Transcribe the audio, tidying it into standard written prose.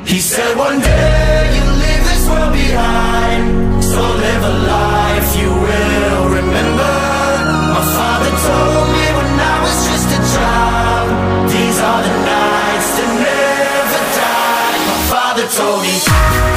He said one day you'll leave this world behind, so live a life you will remember. My father told me when I was just a child, these are the nights that never die. My father told me